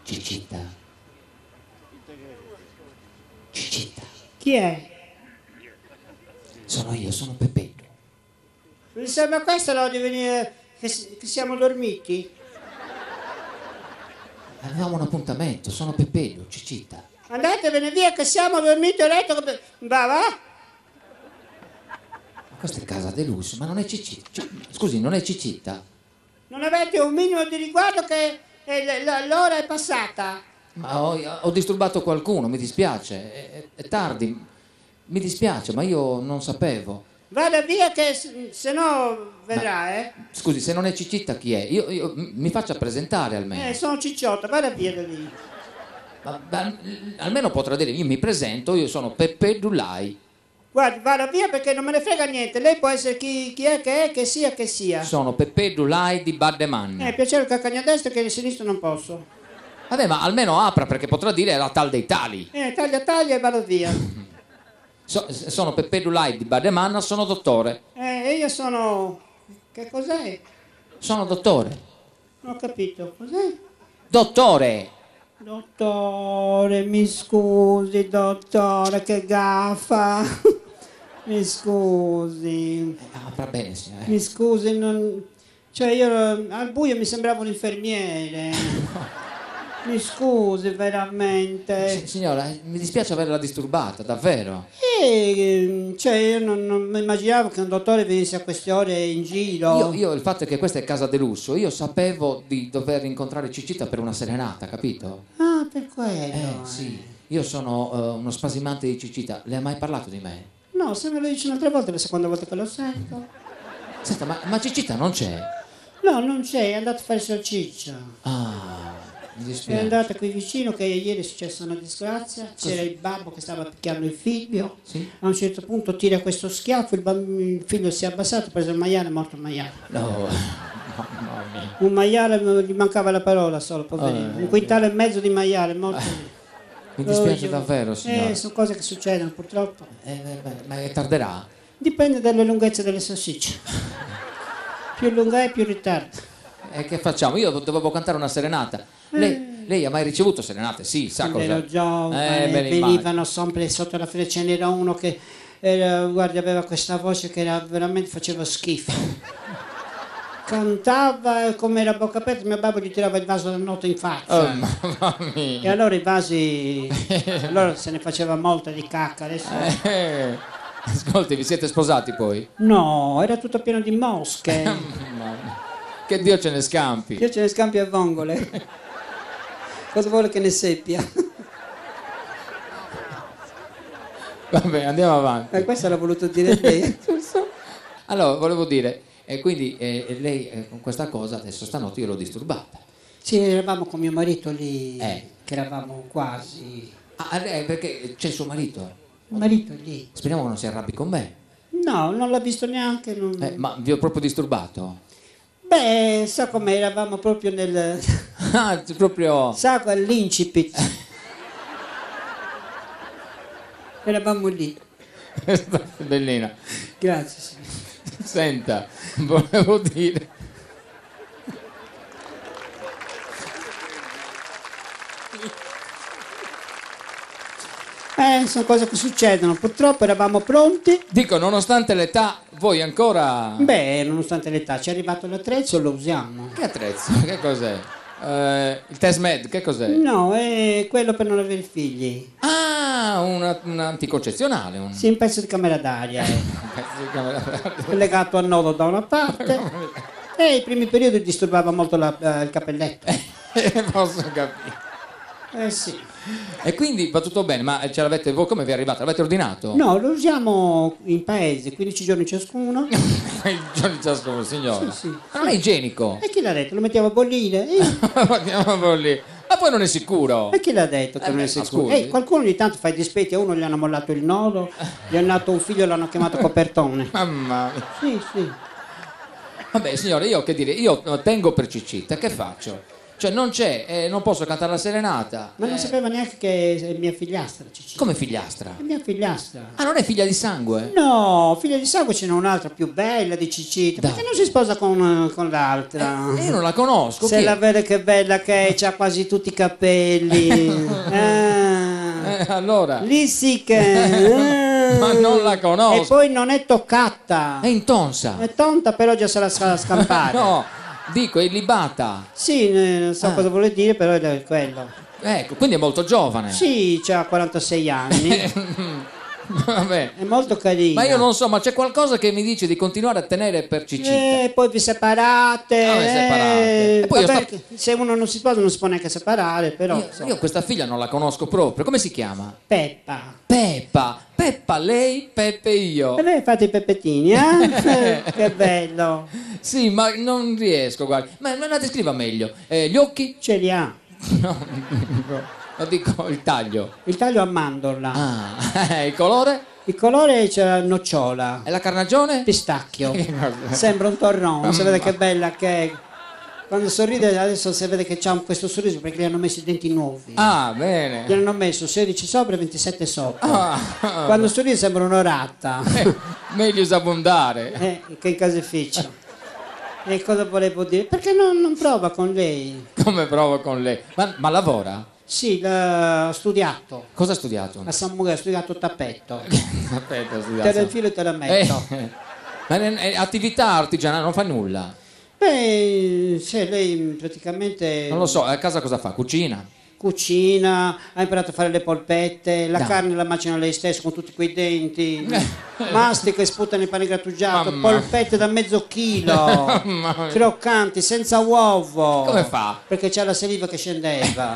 Ciccitta. Ciccitta. Chi è? Sono io, sono Peppetto. Mi sembra questo no, di venire che siamo dormiti. Avevamo un appuntamento, sono Peppetto, Ciccitta. Andatevene via che siamo dormiti, ho letto che... Va? Ma questa è casa deluso, ma non è Ciccitta. Scusi, non è Ciccitta? Non avete un minimo di riguardo che l'ora è passata? Ma ho disturbato qualcuno, mi dispiace. È tardi, mi dispiace, ma io non sapevo. Vada via che se no vedrà, Scusi, se non è Ciccitta chi è? Io mi faccia presentare almeno. Sono Cicciotta, vada via da lì. Ma almeno potrà dire, io mi presento, io sono Peppe Dulai. Guardi, vada via perché non me ne frega niente. Lei può essere chi è, che sia che sia. Sono Peppe Dulai di Baddeman. Piacere che a destra che a sinistra non posso. Vabbè, ma almeno apra perché potrà dire la tal dei tali. Taglia e vado via. Sono Peppe Dulai di Baddeman, sono dottore. E io sono... Che cos'è? Sono dottore. Non ho capito. Cos'è? Dottore! Dottore, mi scusi, dottore, che gaffa. Mi scusi. Va bene, signore. Mi scusi, non... Cioè io al buio mi sembrava un infermiere. Mi scusi, veramente. Signora, mi dispiace averla disturbata, davvero. Cioè io non immaginavo che un dottore venisse a queste ore in giro. Io il fatto è che questa è casa de lusso, io sapevo di dover incontrare Ciccitta per una serenata, capito? Ah, per quello. Sì, io sono uno spasimante di Ciccitta, le ha mai parlato di me? No, se me lo dice un'altra volta, è la seconda volta che lo sento. Senta, ma Ciccitta non c'è? No, non c'è, è andato a fare salsiccia. Ah, mi È dispiace. andata qui vicino che ieri è successa una disgrazia, c'era il babbo che stava picchiando il figlio, Sì? a un certo punto tira questo schiaffo, il figlio si è abbassato, ha preso il maiale, è morto il maiale. No, mamma mia. Un maiale, gli mancava la parola solo, poverino. Un quintale e mezzo di maiale, morto lì. Mi dispiace davvero, signora. Sono cose che succedono purtroppo. Ma tarderà? Dipende dalle lunghezze delle salsicce. Più lunga è, più ritardo. E che facciamo? Io dovevo cantare una serenata. Lei ha mai ricevuto serenate? Sì, sa cosa. Ero giovane, me ne venivano sempre sotto la freccia, ce n'era uno che guarda, aveva questa voce che era, veramente faceva schifo. Cantava come era a bocca aperta, mio babbo gli tirava il vaso del noto in faccia. Mamma mia. E allora i vasi, allora se ne faceva molta di cacca. Adesso... Ascolti, vi siete sposati poi? No, era tutto pieno di mosche. Che Dio ce ne scampi. Io ce ne scampi a vongole. Cosa vuole che ne seppia? Vabbè, andiamo avanti. Questo l'ha voluto dire lei. Allora, volevo dire, e quindi lei con questa cosa adesso stanotte io l'ho disturbata. Sì, eravamo con mio marito lì, che eravamo quasi... Perché c'è il suo marito? Il marito è lì. Speriamo che non si arrabbi con me. No, non l'ha visto neanche. Non... Ma vi ho proprio disturbato? Beh, sa come eravamo proprio nel... Ah, proprio... Sa all'incipit. Eravamo lì. Bellina. Grazie, signore. Senta, volevo dire... Sono cose che succedono. Purtroppo eravamo pronti. Dico, nonostante l'età, voi ancora... Beh, nonostante l'età, ci è arrivato l'attrezzo, lo usiamo. Che attrezzo? Che cos'è? Il test med, che cos'è? No, è quello per non avere figli. Ah, un anticoncezionale. Sì, un pezzo di camera d'aria. Legato a nodo da una parte. E i primi periodi disturbava molto il capelletto. Posso capire. Sì. E quindi va tutto bene, ma ce l'avete voi, come vi è arrivato? L'avete ordinato? No, lo usiamo in paese, 15 giorni ciascuno. Il giorno ciascuno, signora. Sì. Ma non è igienico. E chi l'ha detto? Lo mettiamo a bollire? Andiamo lì. Ma poi non è sicuro. E chi l'ha detto che non è sicuro? Qualcuno ogni tanto fa i dispetti, a uno gli hanno mollato il nodo, gli è nato un figlio e l'hanno chiamato copertone. Mamma mia. Sì. Vabbè, signore, io che dire, io tengo per Ciccitta, che faccio? Cioè non c'è, non posso cantare la serenata. Ma non sapeva neanche che è mia figliastra, Cicci. Come figliastra? È mia figliastra. Ah, non è figlia di sangue? No, figlia di sangue ce n'è un'altra più bella di Cicita. Dai. Perché non si sposa con l'altra? Io non la conosco. Se chi è? la vede che bella che è, c'ha quasi tutti i capelli. Allora, Lì sì che... ma non la conosco. E poi non è toccata. È intonsa. È tonta, però già se la sa scampare. No, dico, è libata. Sì, non so cosa vuole dire, però è quello. Ecco, quindi è molto giovane. Sì, c'ha 46 anni. Vabbè. È molto carina. Ma io non so, ma c'è qualcosa che mi dice di continuare a tenere per Cicita. Poi vi separate. Ah, vi separate. E poi io vabbè, se uno non si sposa non si può neanche separare, però. Io questa figlia non la conosco proprio. Come si chiama? Peppa. Peppa. Peppa lei, Peppe io. E lei fate i peppettini, eh? Che bello. Sì, ma non riesco, guardi. Ma me la descriva meglio. Gli occhi? Ce li ha. No, lo dico il taglio. Il taglio a mandorla. Ah, il colore? Il colore c'è nocciola. E la carnagione? Pistacchio. Sembra un torrone, si vede che bella che è. Quando sorride adesso si vede che c'ha questo sorriso perché gli hanno messo i denti nuovi. Ah, Gli bene. hanno messo 16 sopra e 27 sopra. Ah, Quando sorride sembra un'orata. meglio usabbondare. Che caseificio. E cosa volevo dire? Perché non prova con lei? Come provo con lei? Ma lavora? Sì, ho studiato. Cosa ha studiato? A San Muguel ho studiato tappeto. Aspetta, ho studiato. Te lo infilo e te la metto. Ma è attività artigianale, non fa nulla. Beh, cioè, lei praticamente Non lo so, a casa cosa fa? Cucina? cucina, ha imparato a fare le polpette, la Dai. carne la macina lei stesso con tutti quei denti, mastica e sputa nel pane grattugiato, Mamma. polpette da mezzo chilo, Mamma mia. croccanti, senza uovo. Come fa? Perché c'è la saliva che scendeva.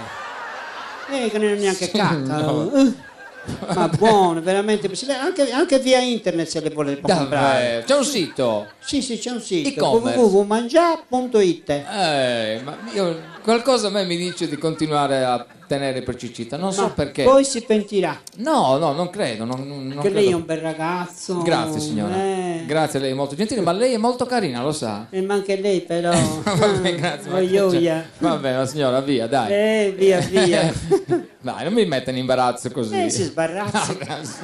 Che non è neanche cacca. no. Ma buono, veramente. Anche via internet se le vuole può comprare. Davvero? C'è un sito? Sì, c'è un sito E-commerce. www.mangia.it. Ma qualcosa a me mi dice di continuare a tenere per Cicita, non so Ma perché. poi si pentirà. No, non credo. Non Che lei è credo. un bel ragazzo. Grazie signora. Grazie, lei è molto gentile, ma lei è molto carina, lo sa. Ma anche lei però. Vabbè, grazie. ma che Voglioia. c'è? Vabbè, ma signora, via, dai. Via, via. Dai, non mi metta in imbarazzo così. Si sbarrazza.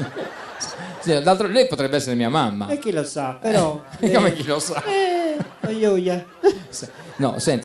Signora, d'altro lei potrebbe essere mia mamma. E chi lo sa, però. Come chi lo sa? Voglioia. No, senti.